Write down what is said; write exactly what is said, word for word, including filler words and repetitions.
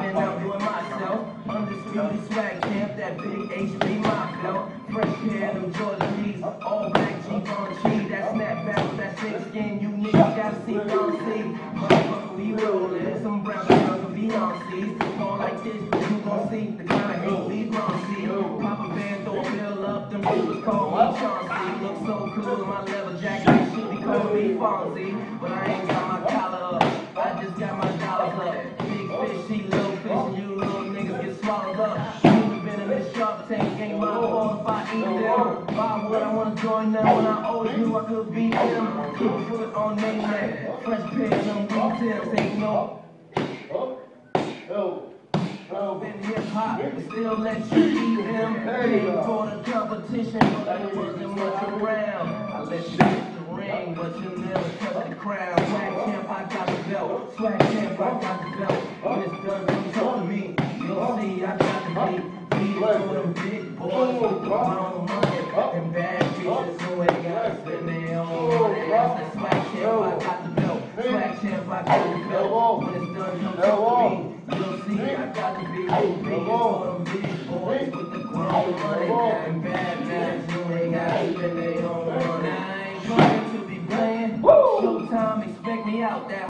and I'm doing myself. Undisputed swag champ, that big H B my belt. Fresh pair of them Georgia G's, all black Jeep on cheese. That snapback with that thick skin, you niggas gotta see, don't see. Motherfucker, we rollin', some brown girls and Beyonce's. All like this, you gon' see the kind of hate we gon' see. Papa Bear, throw a bill up, them dudes call me Chauncey. Look so cool in my leather jacket, they should be calling me Fonzie. But I ain't got my collar up, I just got my dollars up. Big fish, she little fish, and you little niggas get swallowed up. You have been in this shark tank, ain't my fault if I eat them. Why would I wanna join them when I always knew I could beat them? Keep a foot on their neck, fresh pair of them details, ain't no. In hip hop, but still let you eat them. Came for the competition, but there wasn't much around. I let you get the ring, but you never touch the crown. Swag champ, I got the belt. Swag champ, I got the belt. When it's done, come talk to me. You'll see, I got the beat. Beat for them big boys with the wrong money and bad bitches who ain't got to spend their own money. I said, swag champ, I got the belt. Swag champ, I got the belt. When it's done, come talk to me. You'll see, I got the big big for them big boys with the grown money and bad bitches who ain't got to spend their own money. I ain't trying to be playing. Showtime, expect me out that